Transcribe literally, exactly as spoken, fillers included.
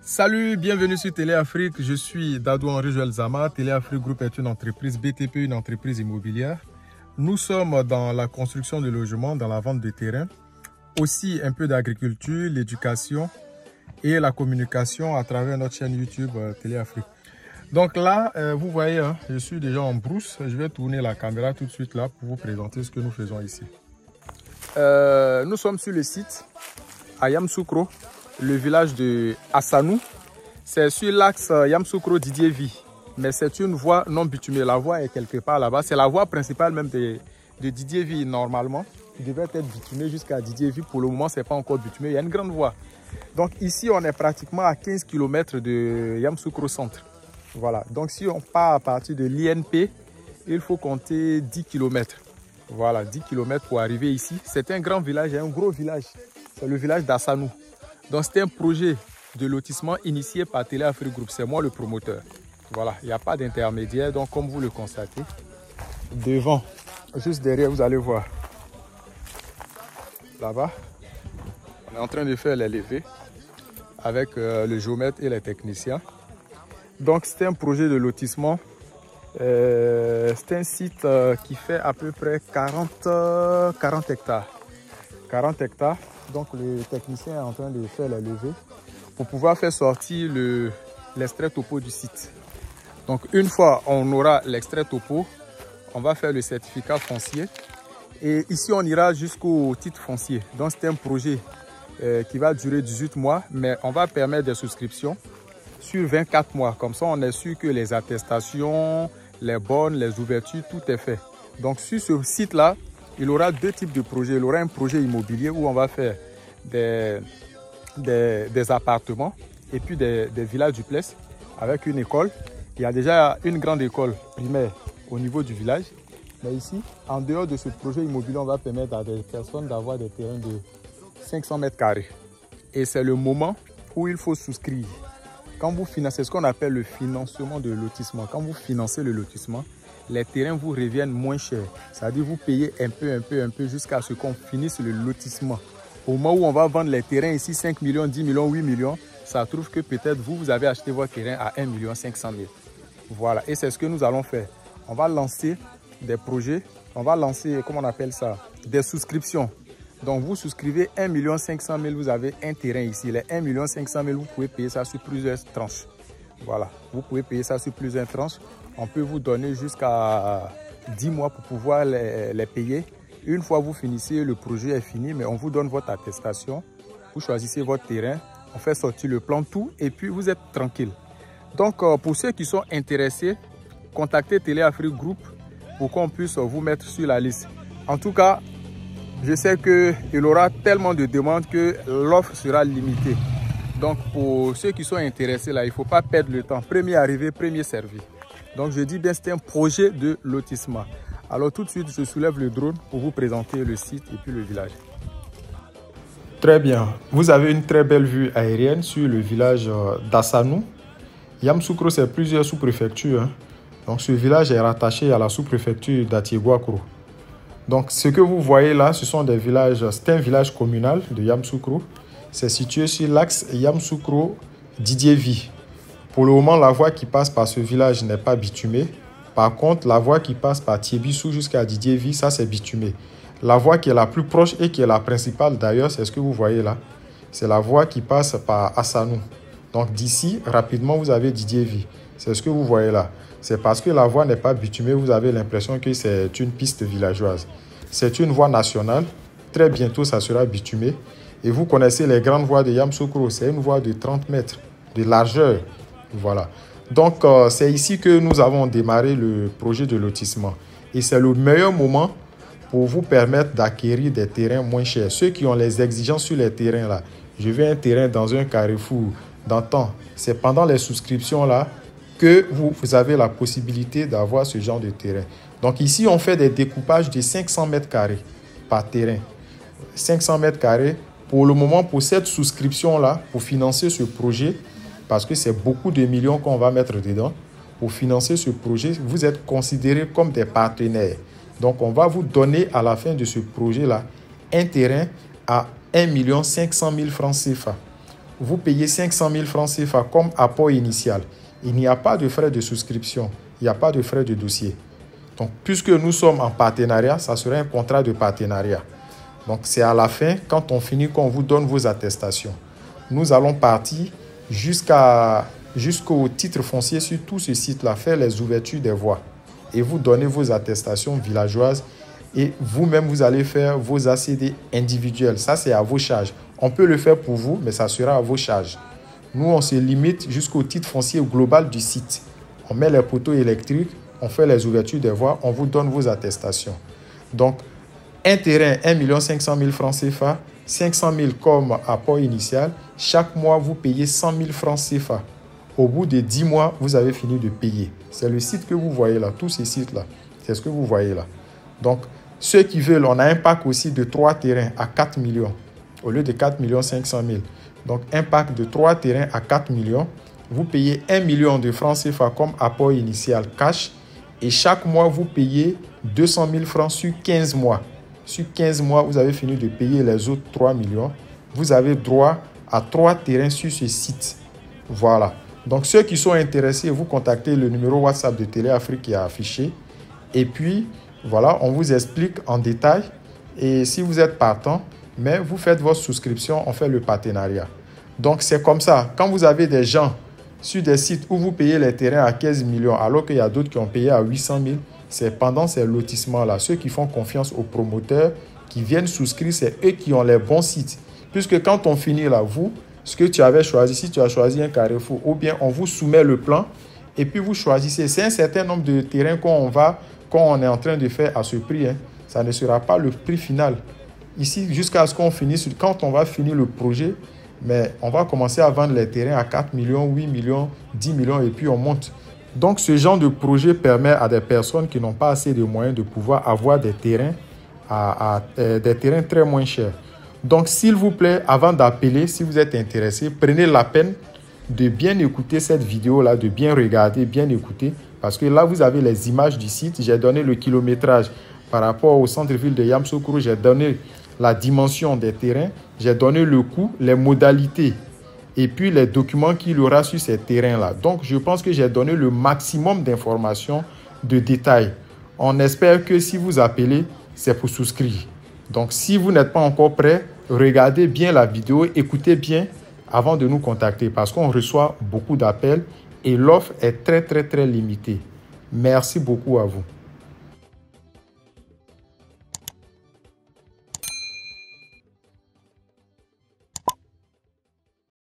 Salut, bienvenue sur Téléafrique. Je suis Dadou Henri Joël Zama. Téléafrique Group est une entreprise B T P, une entreprise immobilière. Nous sommes dans la construction de logements, dans la vente de terrains, aussi un peu d'agriculture, l'éducation et la communication à travers notre chaîne YouTube euh, Téléafrique. Donc là, euh, vous voyez, hein, je suis déjà en brousse. Je vais tourner la caméra tout de suite là pour vous présenter ce que nous faisons ici. Euh, nous sommes sur le site à Yamoussoukro, le village de Assanou. C'est sur l'axe Yamoussoukro-Didier Vie, mais c'est une voie non bitumée. La voie est quelque part là-bas. C'est la voie principale même de, de Didier Vie normalement. Il devait être bitumé jusqu'à Didier Vie. Pour le moment, ce n'est pas encore bitumé. Il y a une grande voie. Donc ici, on est pratiquement à quinze kilomètres de Yamoussoukro centre. Voilà. Donc si on part à partir de l'I N P, il faut compter dix kilomètres. Voilà, dix kilomètres pour arriver ici. C'est un grand village, un gros village. C'est le village d'Assanou. Donc c'est un projet de lotissement initié par Téléafrique Group. C'est moi le promoteur. Voilà, il n'y a pas d'intermédiaire. Donc comme vous le constatez, devant, juste derrière, vous allez voir. Là-bas, on est en train de faire les levées avec euh, le géomètre et les techniciens. Donc c'est un projet de lotissement. Euh, c'est un site euh, qui fait à peu près quarante, quarante hectares. quarante hectares. Donc le technicien est en train de faire la levée pour pouvoir faire sortir le, l'extrait topo du site. Donc une fois on aura l'extrait topo, on va faire le certificat foncier. Et ici on ira jusqu'au titre foncier. Donc c'est un projet euh, qui va durer dix-huit mois, mais on va permettre des souscriptions sur vingt-quatre mois. Comme ça, on est sûr que les attestations, les bornes, les ouvertures, tout est fait. Donc, sur ce site-là, il aura deux types de projets. Il aura un projet immobilier où on va faire des, des, des appartements et puis des, des villas duplex avec une école. Il y a déjà une grande école primaire au niveau du village. Mais ici, en dehors de ce projet immobilier, on va permettre à des personnes d'avoir des terrains de cinq cents mètres carrés. Et c'est le moment où il faut souscrire. Quand vous financez ce qu'on appelle le financement de lotissement, quand vous financez le lotissement, les terrains vous reviennent moins chers. C'est-à-dire vous payez un peu, un peu, un peu jusqu'à ce qu'on finisse le lotissement. Au moment où on va vendre les terrains ici, cinq millions, dix millions, huit millions, ça trouve que peut-être vous, vous avez acheté votre terrain à un million cinq cent mille. Voilà, et c'est ce que nous allons faire. On va lancer des projets, on va lancer, comment on appelle ça, des souscriptions. Donc vous souscrivez un million cinq cent mille, vous avez un terrain ici. Les un million cinq cent mille, vous pouvez payer ça sur plusieurs tranches. Voilà, vous pouvez payer ça sur plusieurs tranches. On peut vous donner jusqu'à dix mois pour pouvoir les, les payer. Une fois que vous finissez, le projet est fini, mais on vous donne votre attestation. Vous choisissez votre terrain, on fait sortir le plan, tout, et puis vous êtes tranquille. Donc pour ceux qui sont intéressés, contactez Téléafrique Group pour qu'on puisse vous mettre sur la liste. En tout cas, je sais qu'il aura tellement de demandes que l'offre sera limitée. Donc, pour ceux qui sont intéressés, là, il ne faut pas perdre le temps. Premier arrivé, premier servi. Donc, je dis bien, c'est un projet de lotissement. Alors, tout de suite, je soulève le drone pour vous présenter le site et puis le village. Très bien. Vous avez une très belle vue aérienne sur le village d'Assanou. Yamoussoukro, c'est plusieurs sous-préfectures. Hein. Donc, ce village est rattaché à la sous-préfecture d'Atiéguakro. Donc, ce que vous voyez là, ce sont des villages, c'est un village communal de Yamoussoukro. C'est situé sur l'axe Yamoussoukro-Didier Vie. Pour le moment, la voie qui passe par ce village n'est pas bitumée. Par contre, la voie qui passe par Thiébissou jusqu'à Didier Vie, ça c'est bitumé. La voie qui est la plus proche et qui est la principale d'ailleurs, c'est ce que vous voyez là. C'est la voie qui passe par Assanou. Donc d'ici, rapidement, vous avez Didier Vie. C'est ce que vous voyez là. C'est parce que la voie n'est pas bitumée, vous avez l'impression que c'est une piste villageoise. C'est une voie nationale. Très bientôt, ça sera bitumé. Et vous connaissez les grandes voies de Yamoussoukro. C'est une voie de trente mètres de largeur. Voilà. Donc, euh, c'est ici que nous avons démarré le projet de lotissement. Et c'est le meilleur moment pour vous permettre d'acquérir des terrains moins chers. Ceux qui ont les exigences sur les terrains là. Je veux un terrain dans un carrefour, dans temps. C'est pendant les souscriptions là que vous, vous avez la possibilité d'avoir ce genre de terrain. Donc ici, on fait des découpages de cinq cents mètres carrés par terrain. cinq cents mètres carrés. Pour le moment, pour cette souscription-là, pour financer ce projet, parce que c'est beaucoup de millions qu'on va mettre dedans, pour financer ce projet, vous êtes considérés comme des partenaires. Donc, on va vous donner à la fin de ce projet-là un terrain à un million cinq cent mille francs C F A. vous payez cinq cent mille francs C F A comme apport initial. Il n'y a pas de frais de souscription, il n'y a pas de frais de dossier. Donc, puisque nous sommes en partenariat, ça serait un contrat de partenariat. Donc, c'est à la fin, quand on finit, qu'on vous donne vos attestations. Nous allons partir jusqu'à, jusqu'au titre foncier sur tout ce site-là, faire les ouvertures des voies et vous donner vos attestations villageoises. Et vous-même, vous allez faire vos A C D individuels. Ça, c'est à vos charges. On peut le faire pour vous, mais ça sera à vos charges. Nous, on se limite jusqu'au titre foncier global du site. On met les poteaux électriques, on fait les ouvertures des voies, on vous donne vos attestations. Donc, un terrain, un million cinq cent mille francs C F A, cinq cent mille comme apport initial. Chaque mois, vous payez cent mille francs C F A. Au bout de dix mois, vous avez fini de payer. C'est le site que vous voyez là, tous ces sites-là. C'est ce que vous voyez là. Donc, ceux qui veulent, on a un pack aussi de trois terrains à quatre millions au lieu de quatre millions cinq cent mille. Donc, un pack de trois terrains à quatre millions. Vous payez un million de francs C F A comme apport initial cash. Et chaque mois, vous payez deux cent mille francs sur quinze mois. Sur quinze mois, vous avez fini de payer les autres trois millions. Vous avez droit à trois terrains sur ce site. Voilà. Donc, ceux qui sont intéressés, vous contactez le numéro WhatsApp de Téléafrique qui est affiché. Et puis, voilà, on vous explique en détail. Et si vous êtes partant, mais vous faites votre souscription, on fait le partenariat. Donc, c'est comme ça. Quand vous avez des gens sur des sites où vous payez les terrains à quinze millions, alors qu'il y a d'autres qui ont payé à huit cent mille, c'est pendant ces lotissements-là. Ceux qui font confiance aux promoteurs, qui viennent souscrire, c'est eux qui ont les bons sites. Puisque quand on finit là, vous, ce que tu avais choisi, si tu as choisi un Carrefour, ou bien on vous soumet le plan, et puis vous choisissez. C'est un certain nombre de terrains qu'on va, qu'on est en train de faire à ce prix. Hein. Ça ne sera pas le prix final. Ici, jusqu'à ce qu'on finisse, quand on va finir le projet, mais on va commencer à vendre les terrains à quatre millions, huit millions, dix millions, et puis on monte. Donc, ce genre de projet permet à des personnes qui n'ont pas assez de moyens de pouvoir avoir des terrains, à, à, euh, des terrains très moins chers. Donc, s'il vous plaît, avant d'appeler, si vous êtes intéressé, prenez la peine de bien écouter cette vidéo-là, de bien regarder, bien écouter, parce que là, vous avez les images du site. J'ai donné le kilométrage par rapport au centre-ville de Yamoussoukro. J'ai donné la dimension des terrains. J'ai donné le coût, les modalités et puis les documents qu'il y aura sur ces terrains-là. Donc, je pense que j'ai donné le maximum d'informations, de détails. On espère que si vous appelez, c'est pour souscrire. Donc, si vous n'êtes pas encore prêt, regardez bien la vidéo, écoutez bien avant de nous contacter parce qu'on reçoit beaucoup d'appels et l'offre est très, très, très limitée. Merci beaucoup à vous.